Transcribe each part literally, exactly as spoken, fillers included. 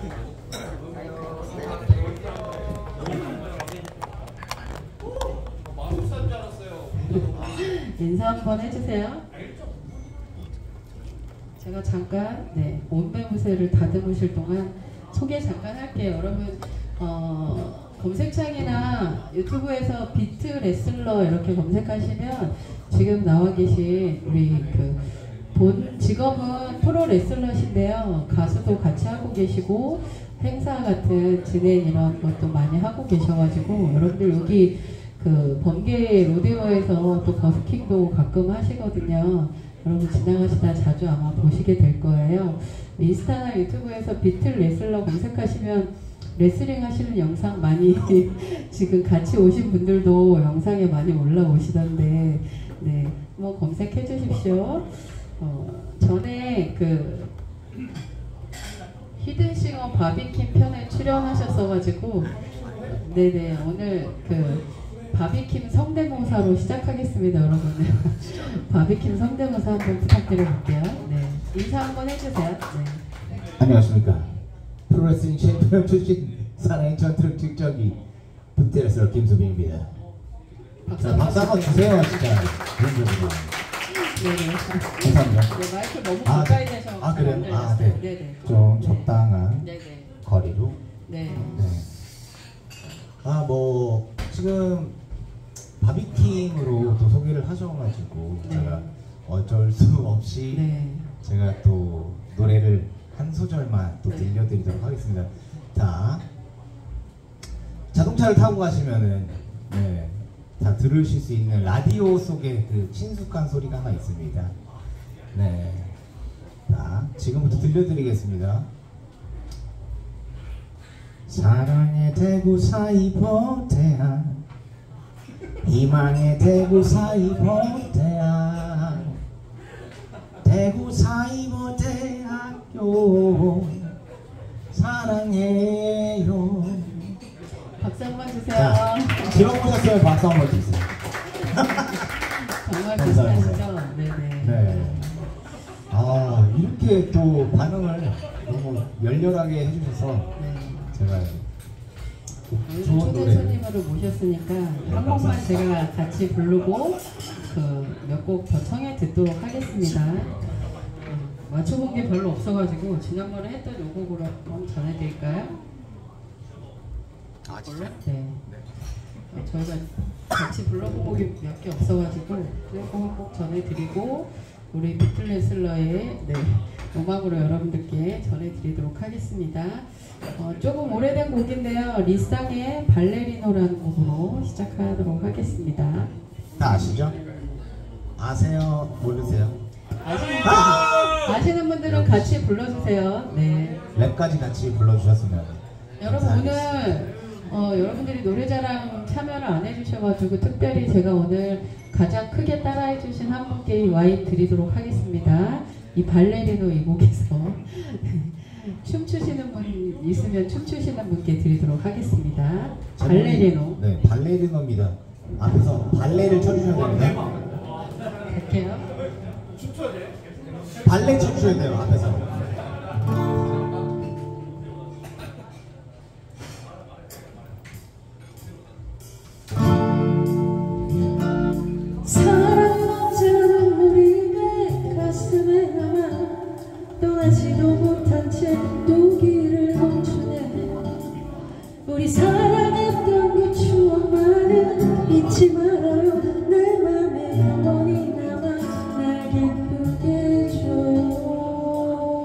인사 한번 해주세요. 제가 잠깐 네, 온매무새를 다듬으실 동안 소개 잠깐 할게요. 여러분 어, 검색창이나 유튜브에서 비트 레슬러 이렇게 검색하시면 지금 나와 계신 우리 그 본 직업은 프로 레슬러신데요. 가수도 같이 하고 계시고 행사 같은 진행 이런 것도 많이 하고 계셔가지고 여러분들 여기 그 번개 로데오에서 또 버스킹도 가끔 하시거든요. 여러분 지나가시다 자주 아마 보시게 될 거예요. 인스타나 유튜브에서 비틀 레슬러 검색하시면 레슬링 하시는 영상 많이 지금 같이 오신 분들도 영상에 많이 올라오시던데 네, 뭐 검색해 주십시오. 어, 전에 그 히든싱어 바비킴 편에 출연하셨어가지고 네네 오늘 그 바비킴 성대모사로 시작하겠습니다, 여러분. 바비킴 성대모사 한번 부탁드려볼게요. 네. 인사 한번 해주세요. 네. 안녕하십니까. 프로레슬링 챔피언 출신 사나이 전투력 직전기 부테레슬러 김수빈입니다. 박수 한번 주세요, 진짜. 네네. 감사합니다. 네, 마이크 너무 가까이 대셔서. 아, 그래요? 아, 네. 네네. 좀 적당한 네네. 거리로. 네. 네. 아, 뭐, 지금 바비킴으로 또 소개를 하셔가지고 네. 제가 어쩔 수 없이 네. 제가 또 노래를 한 소절만 또 네. 들려드리도록 하겠습니다. 자, 자동차를 타고 가시면은 네, 다 들으실 수 있는 라디오 속에 그 친숙한 소리가 하나 있습니다. 네, 자, 지금부터 들려드리겠습니다. 사랑의 대구 사이버대학 희망의 대구 사이버대학 대구 사이버대학교 사랑해요. 박수 한번 주세요. 자, 들어보셨어요? 박수 한번 주세요. 정말 비슷하시죠? 네네. 네. 아, 이렇게 또 반응을 너무 열렬하게 해주셔서 네. 제가 초대 손님으로 모셨으니까 네, 한 곡만 제가 같이 부르고 그 몇 곡 더 청해 듣도록 하겠습니다. 음, 맞춰본 게 별로 없어가지고 지난번에 했던 요 곡으로 한번 전해드릴까요? 아 진짜? 네. 네. 어, 저희가 같이 불러본 곡이 몇 개 없어가지고 그 곡 한 곡 전해드리고 우리 비틀레슬러의 네, 음악으로 여러분들께 전해드리도록 하겠습니다. 어, 조금 오래된 곡인데요. 리쌍의 발레리노라는 곡으로 시작하도록 하겠습니다. 다 아시죠? 아세요? 모르세요? 아시는, 아! 아시는 분들은 같이 불러주세요. 네. 랩까지 같이 불러주셨으면 여러분 오늘 어, 여러분들이 노래자랑 참여를 안 해주셔가지고 특별히 제가 오늘 가장 크게 따라해주신 한 분께 와인 드리도록 하겠습니다. 이 발레리노 이 곡에서 춤추시는 분 있으면 춤추시는 분께 드리도록 하겠습니다. 발레리노. 네, 발레리노입니다. 앞에서 발레를 쳐주셔야 됩니다. 갈게요. 발레 쳐주셔야 돼요, 앞에서. 사랑하자는 우리 내 가슴에 남아 떠나지도 못한 채 또 길을 멈추네. 우리 사랑했던 그 추억만은 잊지 말아요. 내 맘에 영원히 남아 날 기쁘게 해줘요.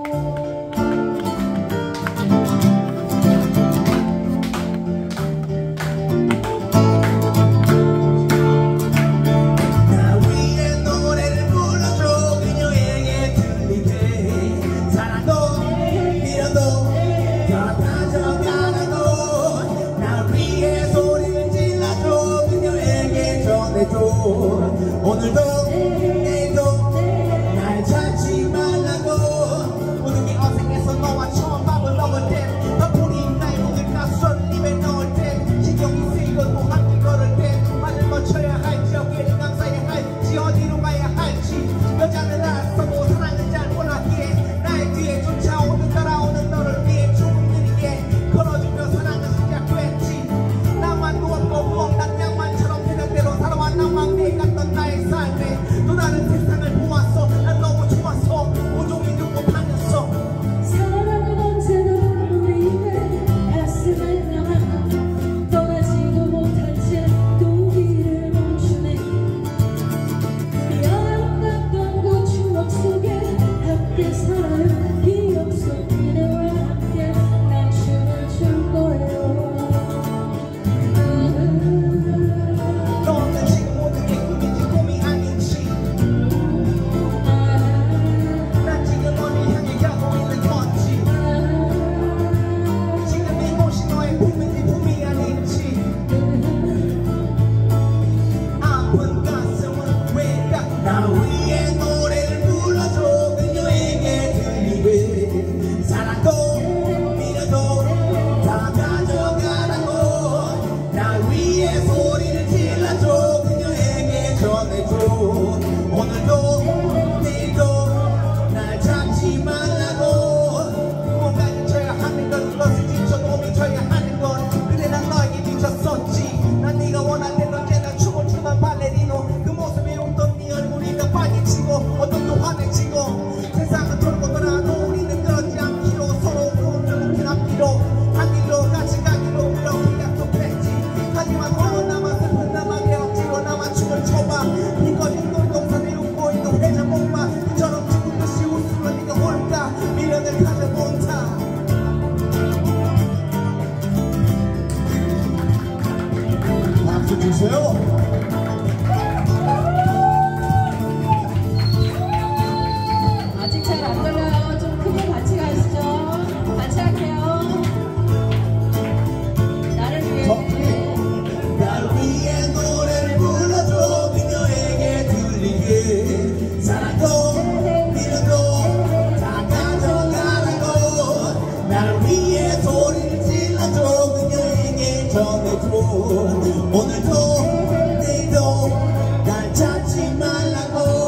전해줘. 오늘도 내일도 날 찾지 말라고.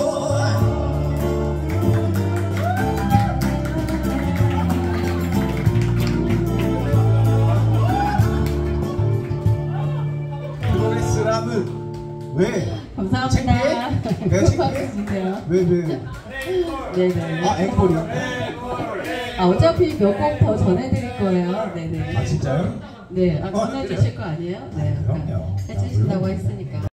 프로레슬함은 왜? 감사합니다. 창피해? 내가 창피해? 주세요. 왜 왜? 네네. 아 앵콜이요? 아, 어차피 몇 곡 더 전해드릴 거예요. 네네. 아 진짜요? 네, 아, 어, 전해주실 거 아니에요? 네, 아, 그럼요. 아까 해주신다고 아, 물론. 했으니까.